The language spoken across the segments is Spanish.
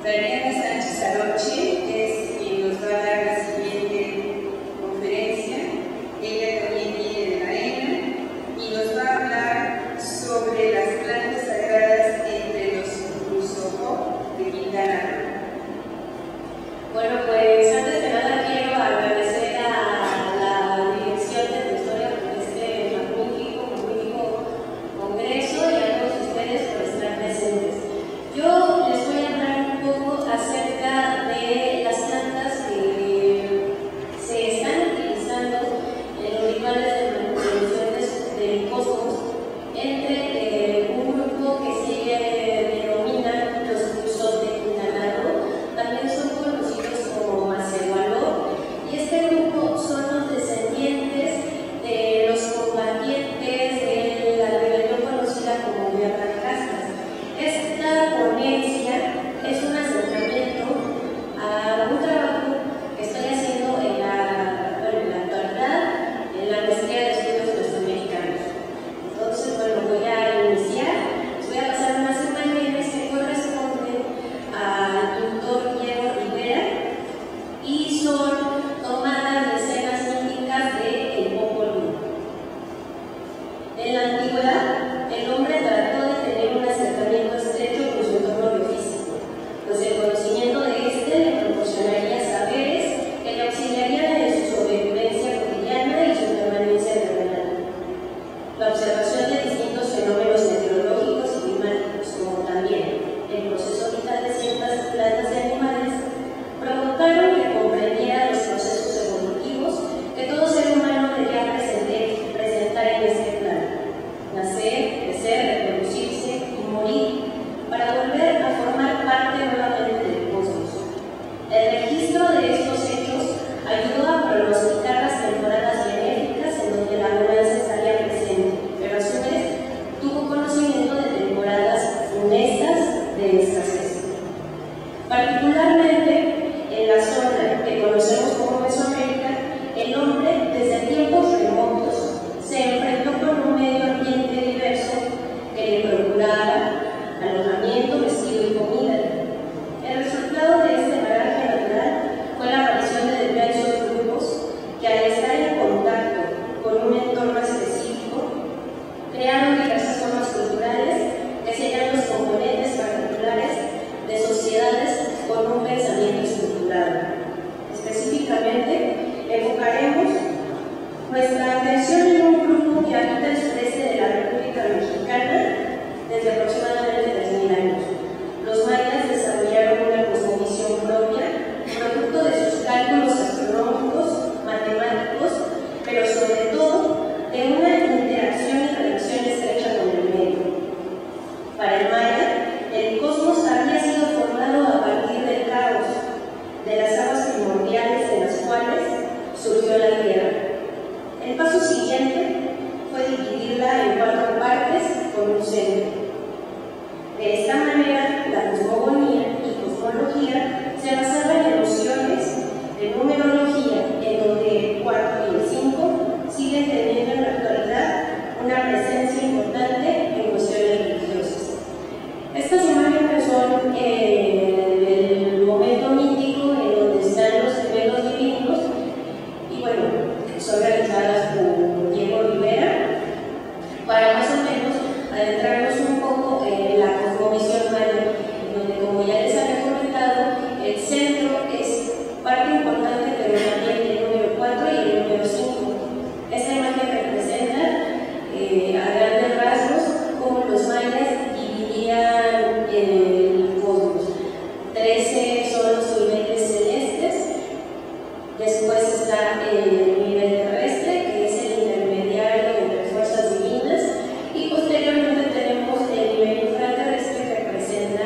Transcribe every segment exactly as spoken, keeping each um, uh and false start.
Daniela Sánchez Aroche es quien nos va a dar la siguiente conferencia. Ella también viene de la E N A y nos va a hablar sobre las plantas sagradas entre los Cruzojó de Quintana Roo. Bueno, pues antes de nada quiero agradecer a la Dirección de la Historia por este magnífico, magnífico congreso y a todos ustedes por estar presentes. Yo les voy a hablar un poco acerca de las plantas que se están utilizando en los rituales de manipulación del cosmos entre eh, un grupo que se denomina los Cruzojó de Quintana Roo, también son conocidos como Macehualó, y este grupo son los descendientes de los combatientes de la rebelión conocida como Guerra de Castas. Esta ponencia es un acercamiento a un trabajo que estoy haciendo en la, bueno, en la actualidad en la Maestría de Estudios Mesoamericanos. Entonces, bueno, voy a iniciar, les voy a pasar unas imágenes que corresponden al doctor Diego Rivera y son tomadas de escenas míticas de El Popol Vuh. En la antigüedad, el hombre trató de tener un acercamiento estrecho con su entorno biofísico, pues el conocimiento de este le proporcionaría saberes que le auxiliarían en su sobrevivencia cotidiana y su permanencia terrenal. La observación de distintos fenómenos meteorológicos y climáticos, como también el proceso vital de ciertas plantas y animales, provocaron que comprendiera los procesos evolutivos que todo ser humano debía presentar en este plano: nacer, crecer, reproducirse y morir, para volver a formar parte nuevamente del cosmos. El registro de estos hechos ayudó a pronosticar las temporadas benéficas en donde la bonanza estaría presente, pero a su vez tuvo conocimiento de temporadas funestas de escasez. Particularmente en la zona que conocemos como Mesoamérica, el hombre desde tiempos remotos se enfrentó con un medio ambiente diverso que le procuraba alojamiento, vestido y comida. El resultado de este bagaje natural fue la aparición de diversos grupos que, al estar en contacto con un entorno específico, crearon diversas formas culturales que serían los componentes particulares de sociedades con un pensamiento estructurado. Específicamente, enfocaremos nuestra atención en un grupo que habita el sureste de la República Mexicana desde aproximadamente tres mil años. Los mayas desarrollaron una cosmovisión propia, producto de sus cálculos astronómicos, matemáticos, pero sobre todo de una interacción y relación estrecha con el medio. Para el maya, el cosmos había sido formado a partir del caos, de las aguas primordiales de las cuales surgió la Tierra. El paso siguiente fue dividirla en cuatro partes con un centro. De esta manera, la cosmogonía y cosmología se basaban en nociones de numerología, en donde el cuatro y el cinco siguen teniendo en la actualidad una presencia importante en cuestiones religiosas. Estas imágenes son eh, el momento mítico en donde están los gemelos divinos y, bueno, son realizadas por Diego Rivera para más o menos adentrarnos un poco en la cosmovisión maya, en donde, como ya les había comentado, el centro es parte importante, pero también el número cuatro y el número cinco. Esta imagen representa eh, a grandes rasgos cómo los mayas dividían el cosmos. trece son los niveles celestes, después está el nivel terrestre, que es el intermediario entre fuerzas divinas, y posteriormente tenemos el nivel infraterrestre, que representa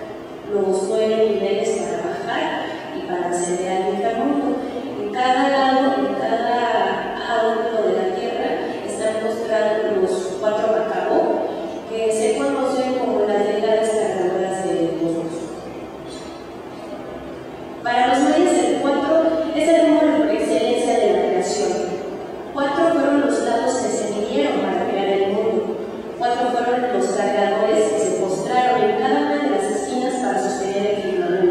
los nueve niveles para bajar y para acceder al inframundo. En cada lado, en cada ángulo de la Tierra, están mostrados los cuatro macabó, que se conocen como las deidades cargadoras del cosmos. Para los mayas, el cuatro es el número por excelencia de la creación. Cuatro fueron los lados que se midieron para crear el mundo. Cuatro fueron los cargadores que se postraron en cada una de las esquinas para sostener el firmamento.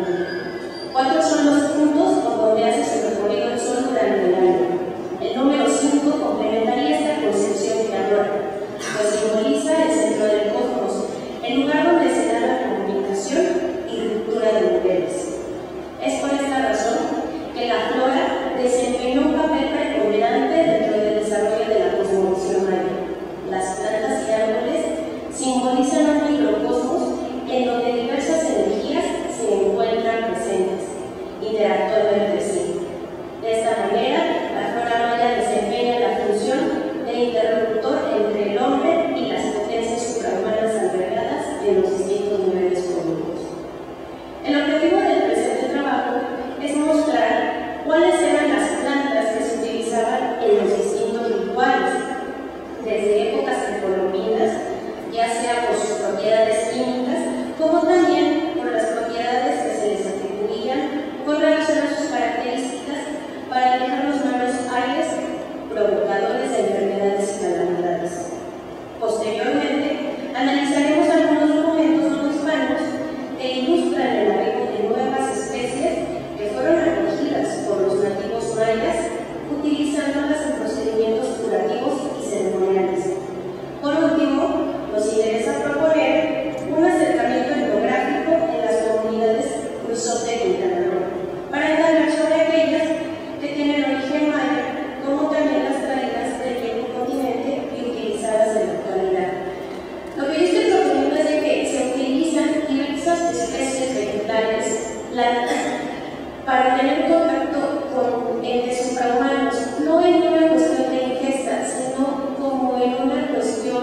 para tener contacto con entes suprahumanos, no en una cuestión de ingesta, sino como en una cuestión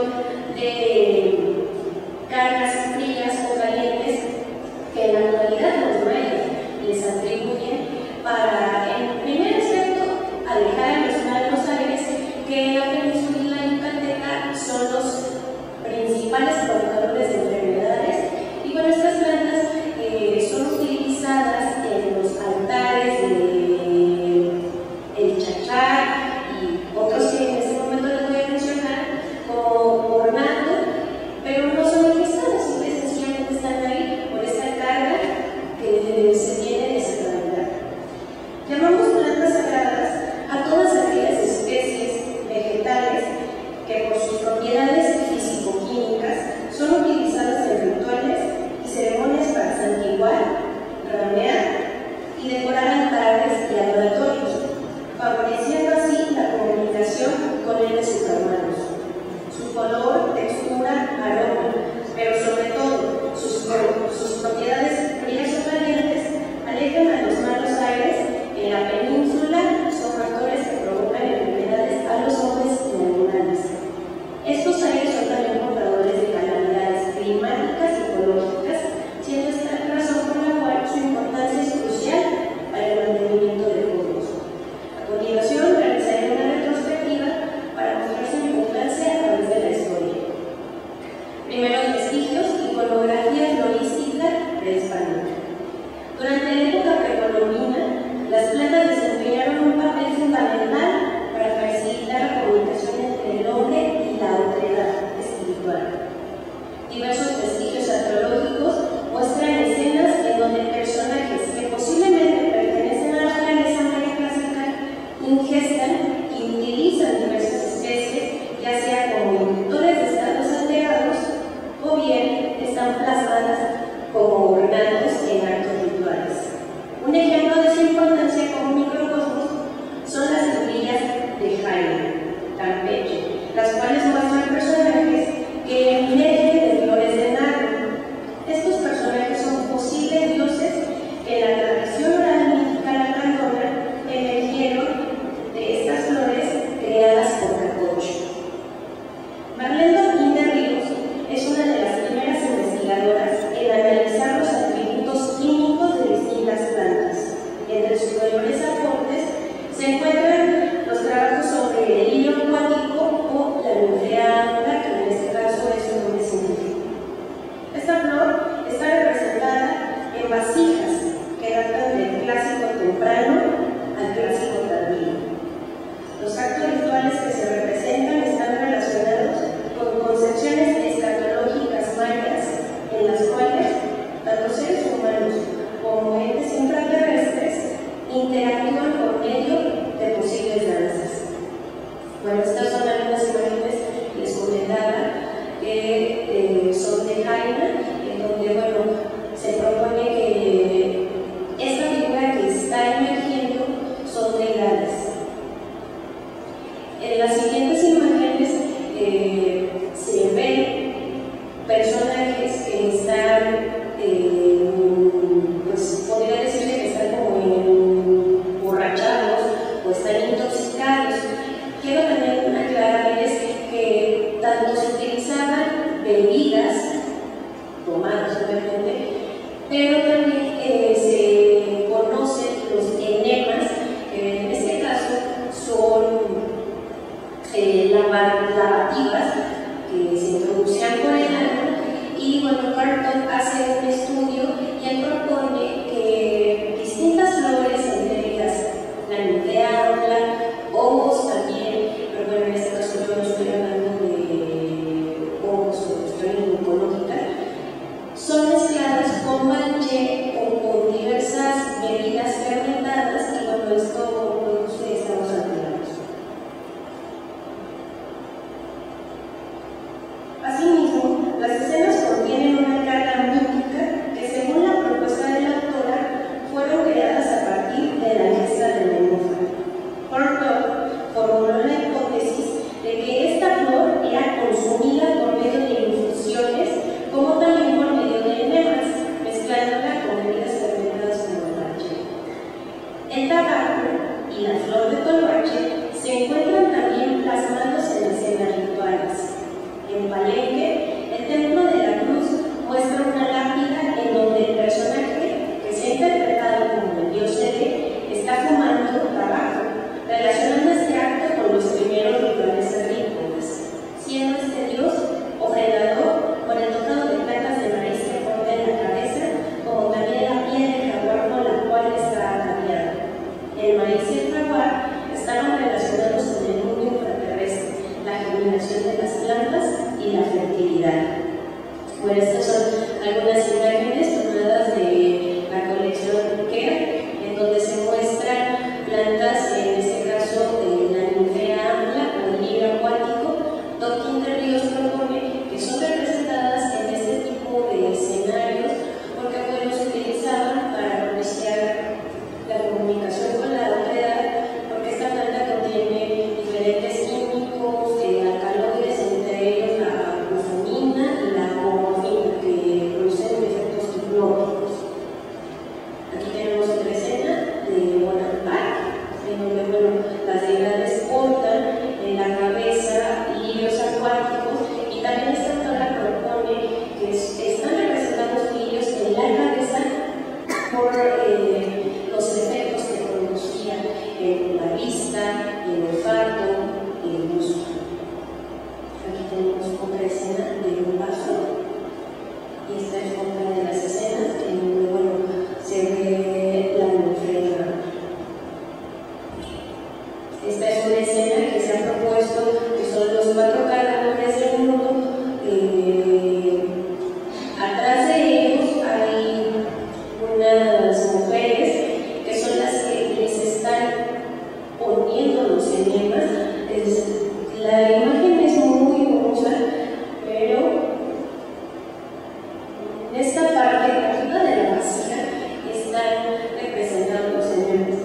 de cargas frías o calientes que en la actualidad los mayas les atribuyen para, en primer aspecto, alejar a los malos aires que en la península yucateca son los principales provocadores de enfermedades. Y bueno, estas plantas eh, son utilizadas en los altares de el chachá y otros que en este momento les voy a mencionar como ornato, pero no son ingestadas, simple y sencillamente están ahí por esta carga que se tiene de sacralidad. Llamamos plantas sagradas a todas aquellas especies vegetales que por sus propiedades físico-químicas son utilizadas en rituales y ceremonias para santiguar, ramear y decorar altares y adoratorios, favoreciendo así la comunicación con entes suprahumanos. Su color, textura, aroma, pero sobre todo sus, sus propiedades frías o calientes alejan a los malos aires en la península, son factores que provocan enfermedades a los hombres y animales. Estos aires son también portadores de calamidades climáticas y ecológicas, siendo esta razón por la cual su importancia es crucial para el mantenimiento de todos. A continuación, realizaré una retrospectiva para mostrar su importancia a través de la historia. Primeros vestigios, iconografía florística prehispánica. Durante la época precolombina, las plantas desempeñaron un papel fundamental para facilitar la comunicación entre el hombre y la autoridad espiritual. Diversos vestigios arqueológicos muestran escenas en donde personajes que posiblemente pertenecen a la realeza maya clásica ingestan y utilizan diversas especies, ya sea como inductores de estados alterados o bien están plasmadas como ornatos en actos rituales. Aquí tenemos otra escena de Bonaparte, en donde bueno, las deidades portan en la cabeza lirios acuáticos, y también esta autora propone que es, están representados lirios en la cabeza por eh, los efectos que producía en la vista, el olfato y el gusto. Aquí tenemos otra escena de un vaso, y esta es otra de las escenas en donde bueno, se ve la ofrenda. Esta es una escena que se ha propuesto, que son los cuatro cargadores del mundo. Eh, atrás de ellos hay unas mujeres que son las que les están poniendo los enemas. Es, la imagen es muy hermosa, pero en esta parte, arriba de la vasija, están representando los enemas.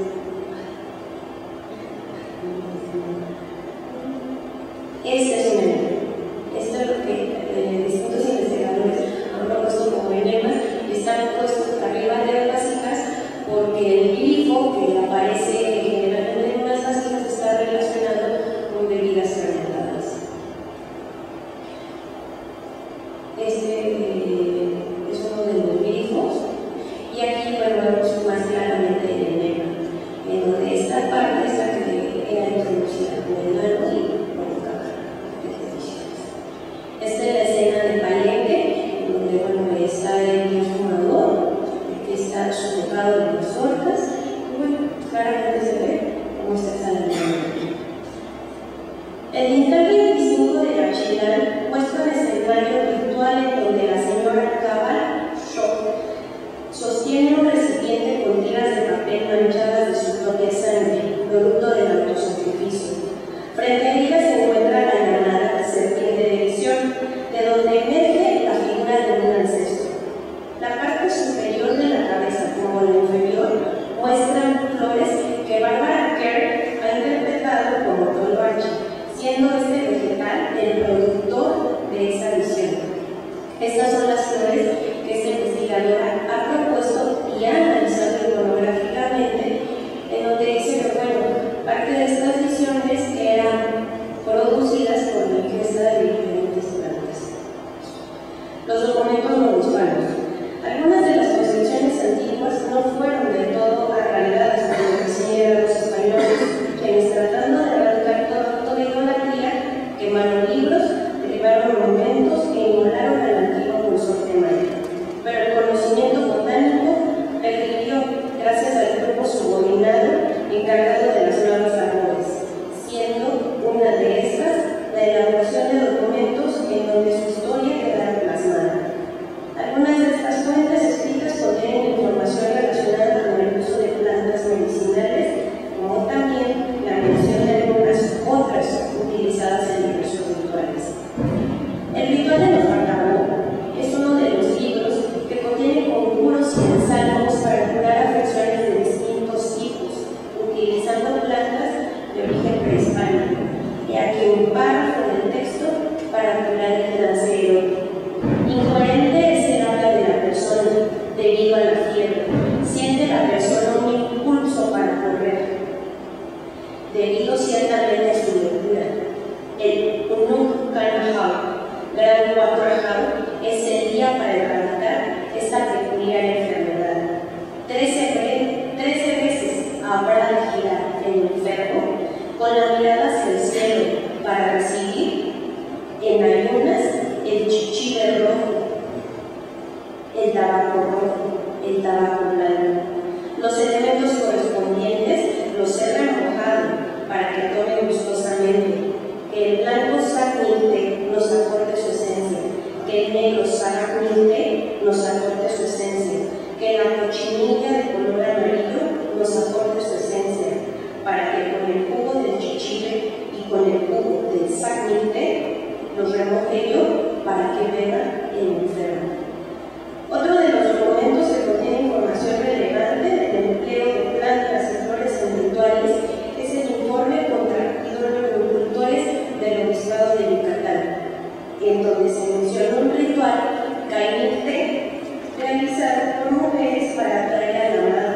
Este es un enema. Esto es lo que eh, distintos investigadores han propuesto como enemas, y están puestos arriba de las vasijas porque el grifo que aparece generalmente en unas vasijas está relacionado con bebidas fermentadas. Este eh, es uno de los grifos, y aquí bueno, vemos más claramente el enema, en donde esta parte es la que era introducida con el nuevo y esta es la escena de Palenque, donde bueno, está el dios fumador, que está sujetado en las orcas, y bueno, claramente se ve cómo está saliendo. El instante veinticinco de Bachillán muestra un escenario virtual en donde la señora Cabal Shaw sostiene un recipiente con tiras de papel manchadas de su propia sangre, producto del autosacrificio. Frente a ella se encuentra la llamada serpiente de visión, de donde emerge la figura de un ancestro. La parte superior de la cabeza, como la inferior, muestran flores que Barbara Kerr ha interpretado como tolvache, siendo este vegetal el productor de esa visión. Estas son las flores que esta investigadora ha propuesto y ha analizado iconográficamente, en donde dice que bueno, parte de estas visiones eran producidas por la ingesta de diferentes plantas. Los documentos novohispanos. Algunas de las concepciones antiguas no fueron del todo arraigadas por lo que sí eran los españoles, quienes tratando de erradicar todo acto de idolatría, quemaron libros, derribaron monumentos e inmolaron al antiguo consorte maya. Pero el conocimiento botánico pervivió gracias al grupo subordinado encargado de las nuevas labores, siendo una de estas la elaboración de documentos en donde su historia quedara plasmada. Algunas de estas fuentes escritas contienen información relacionada con el uso de plantas medicinales, como también la mención de algunas otras utilizadas en diversos rituales. El ritual de los Bacabó es uno de los libros que contiene conjuros y ensayos para curar afecciones de distintos tipos, utilizando plantas de origen prehispánico, y aquí un párrafo del texto para curar el trance erótico. Incoherente es el habla de la persona debido a la fiebre. Siente la persona un impulso para correr, debido ciertamente a su locura. El Unuk Kanahau, Gran Watrahau, es el día para erradicar esta peculiar enfermedad. Trece, trece veces habrá de girar el enfermo con la mirada hacia el cielo para recibir en ayunas el chichile rojo, el tabaco rojo, el tabaco blanco. Los elementos correspondientes los he remojado para que tomen gustosamente. Que el blanco sagninte nos aporte su esencia, que el negro sagninte nos aporte su esencia, que la cochinilla de color amarillo nos aporte su esencia, para que con el jugo del chichile y con el jugo del sagninte los remoje yo para que beba el enfermo. Otro de los documentos que contiene información relevante del empleo de plantas y flores en rituales es el informe contra hidrocultores del Obispado de Yucatán, en donde se menciona un ritual caínite realizado por mujeres para atraer a la madre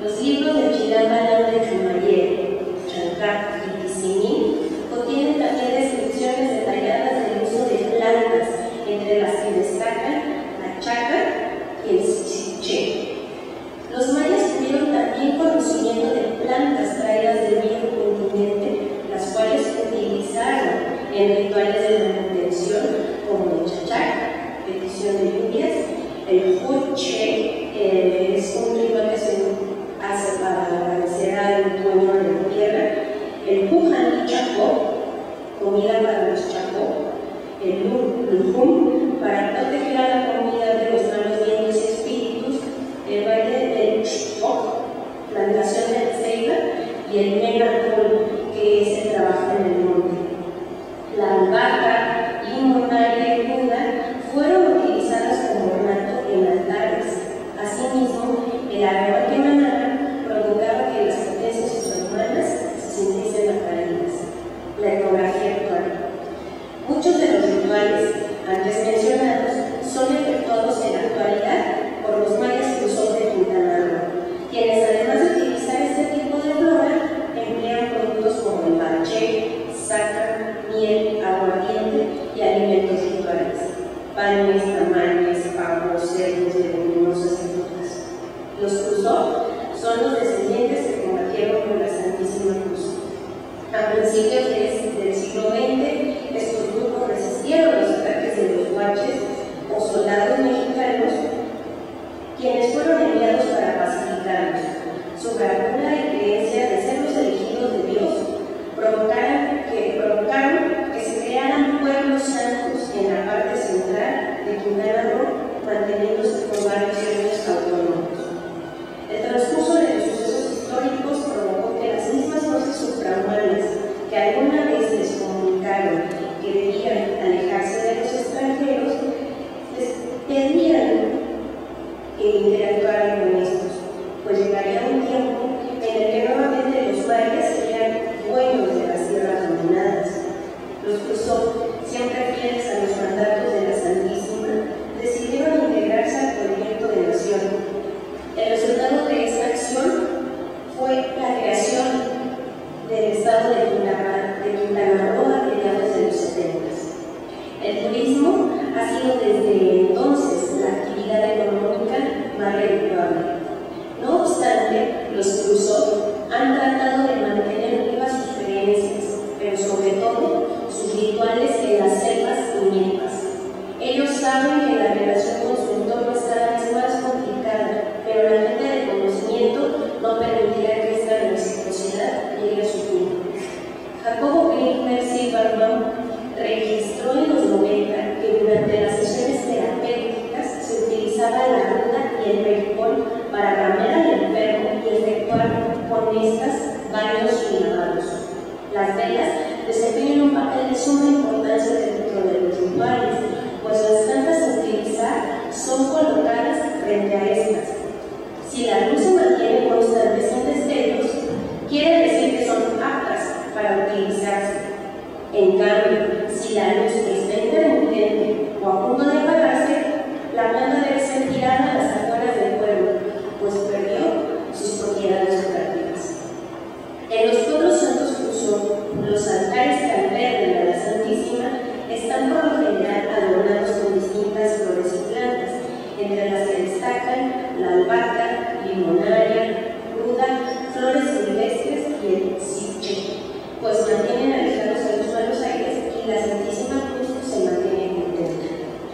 Los libros de Chidambaram de Chumayel, Chankar y Tizimín contienen también descripciones detalladas del uso de plantas, entre las que destacan la chaca y el chiché. Los mayas tuvieron también conocimiento de plantas traídas del viejo continente, las cuales utilizaron en rituales de manutención como el chachac, petición de lluvias, el huche, eh, es un ritual que se hace para agradecer al dueño de la tierra, el pujan chacó, comida para los chacó, el lujum, para proteger a la comunidad de los malos vientos y espíritus, el baile del chpok, plantación de ceiba, y el menacol, que es el trabajo en el monte. La albahaca, limonaria y ruda fueron utilizadas como ornato en altares. Asimismo, el aroma que emanaba provocaba que las potencias humanas se sintiesen atraídas. La etnografía actual. Muchos de los rituales antes mencionados son efectuados en la actualidad por los mayas cruceros de Quintana Roo, quienes además de utilizar este tipo de flora, emplean productos como el baché, saca, miel, aguardiente y alimentos rituales, panes, tamales, pavos, cerdos, leguminosas y frutas. Los Crusoe son los descendientes que combatieron con la Santísima Cruz. A principios del siglo veinte, estos grupos resistieron los ataques de los huaches o soldados mexicanos, quienes fueron enviados para pacificarlos. Su bravura y creencia de ser los elegidos de Dios provocaron que, provocaron que se crearan pueblos santos en la parte central de Quintana Roo, manteniéndose por varios años autónomos. El transcurso de los sucesos históricos provocó que las mismas fuerzas suprahumanas que alguna vez les comunicaron que debían alejarse de los extranjeros, les pedían que interactuaran con estos, pues llegaría un tiempo en el que nuevamente los mayas serían dueños de las tierras dominadas. Los Crusoe, siempre fieles a los mandatos de la Santísima, decidieron integrarse al proyecto de nación. El resultado de esta acción fue la creación del estado de Quintana, de Quintana Roo a mediados de los setenta. El turismo ha sido desde entonces la actividad económica más redituable. No obstante, los Crusoe han tratado de mantener vivas sus creencias, pero sobre todo sus rituales en las selvas y milpas. Ellos saben que la relación con su entorno es cada vez más complicada, pero la falta de conocimiento no permitirá que esta reciprocidad llegue a su fin. Jacobo Grimmer Silverbaum registró en los noventa que durante las sesiones terapéuticas se utilizaba la ruda y el pericol para cambiar al enfermo y efectuar con estas baños y lavados. Las velas desempeñan un papel de suma importancia dentro de los rituales, pues las plantas a utilizar son colocadas frente a estas. Si la luz se mantiene constante sin destellos, quiere decir que son aptas para utilizarse. En cambio, si la luz está intermitente o a punto de apagarse, la planta debe ser tirada a las afueras del pueblo, pues perdió sus propiedades curativas. En los pueblos santos Crusoe, los altares que albergan a la Santísima están por lo general adornados con distintas flores y plantas, entre las que destacan la albahaca, limonaria, ruda, flores silvestres y el ciche, pues mantienen alejados a los malos aires y la Santísima Cruz se mantiene contenta.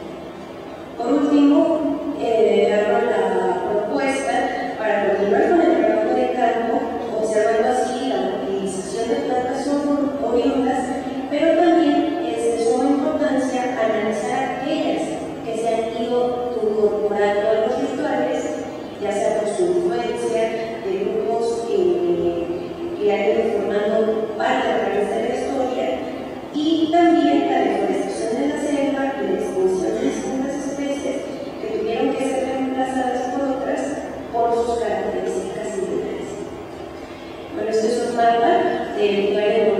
Por último, eh, hago la propuesta para continuar con el trabajo de campo, observando así la utilización de plantas oriundas, pero también es de suma importancia analizar aquellas que se han ido incorporando a los rituales, ya sea por su influencia de grupos eh, que han ido formando parte a través de la historia, y también la deforestación de la selva y la extinción de distintas especies que tuvieron que ser reemplazadas por otras por sus características similares. Bueno, este es un mapa del lugar